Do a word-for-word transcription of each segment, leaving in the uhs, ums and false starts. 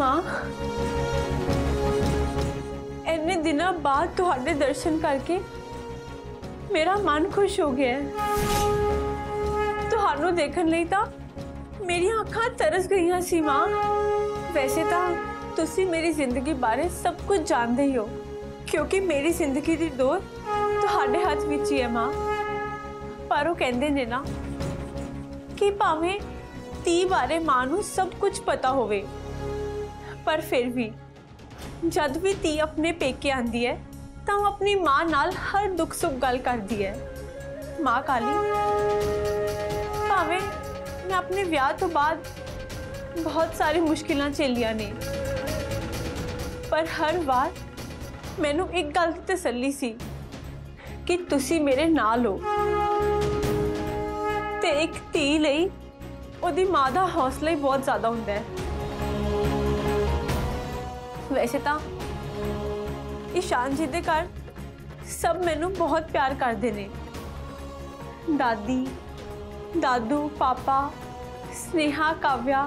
मां, इन्ने दिनों बाद तुहाडे दर्शन करके मेरा मन खुश हो गया है। तुहानू देखने लई तां मेरी अखां तरस गईयां सी मां। वैसे तां तुसी मेरी जिंदगी बारे सब कुछ जानते ही हो, क्योंकि मेरी जिंदगी दी डोर तुहाडे हाथ विच ही है मां। पर वो कहंदे ने ना कि भावें धी बारे मां नू सब कुछ पता होवे, पर फिर भी जद भी धी अपने पेके आंदी है तो वो अपनी मां नाल हर दुख सुख गल करदी है। मां काली, भावें मैं अपने ब्याह तो बाद बहुत सारी मुश्किलां झेलियां ने, पर हर बार मैनू एक गल की तसल्ली सी कि तुसी मेरे नाल हो। ते एक धी लई ओदी मां दा हौसला ही बहुत ज्यादा हुंदा है। वैसे तो ईशान जी दे घर सब मैनू बहुत प्यार करते ने। दादी, दादू, पापा, स्नेहा, काव्या,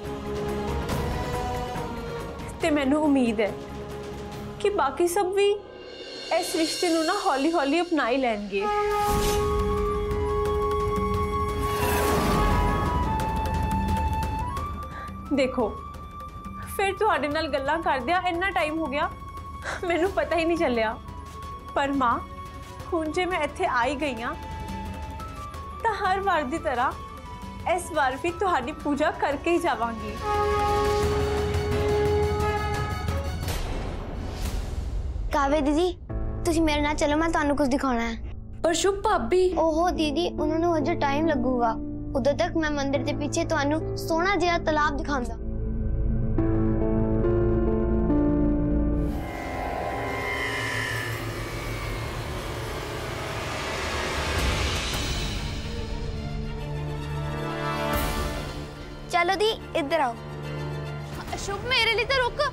ते मैनू उम्मीद है कि बाकी सब भी इस रिश्ते नू ना हौली हौली अपना ही लैणगे। देखो, फिर तुहाडे नाल गल्लां करदिया इन्ना टाइम हो गया, मैनू पता ही नहीं चलिया। पर मां, हुण जे मैं इत्थे आई गई हाँ तो हर बार की तरह इस बार भी तुहाडी पूजा करके ही जावांगी। काव्या दीदी, तुसी मेरे नाल चलो, मैं तुहानू कुछ दिखाना है। पर शुभ भाभी, ओहो दीदी, उन्होंने अजे टाइम लगूगा। उधर तक मैं मंदिर के पीछे तुहानू सोना जिहा तालाब दिखाऊंगा। चलो दी, इधर आओ। शुभ मेरे लिए तो रुक।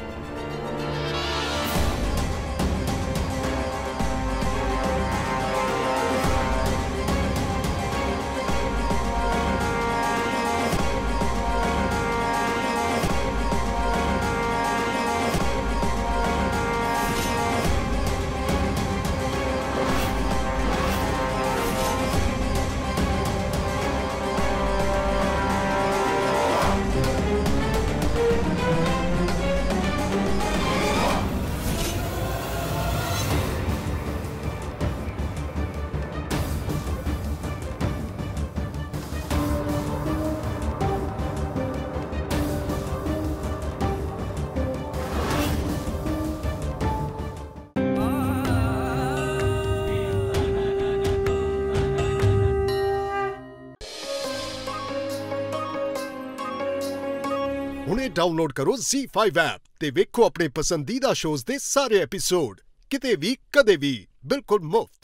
ਹੁਣੇ ਡਾਊਨਲੋਡ ਕਰੋ ਜ਼ੀ ਫਾਈਵ ਐਪ ਤੇ ਵੇਖੋ ਆਪਣੇ ਪਸੰਦੀਦਾ ਸ਼ੋਜ਼ ਦੇ ਸਾਰੇ ਐਪੀਸੋਡ ਕਿਤੇ ਵੀ ਕਦੇ ਵੀ ਬਿਲਕੁਲ ਮੁਫਤ।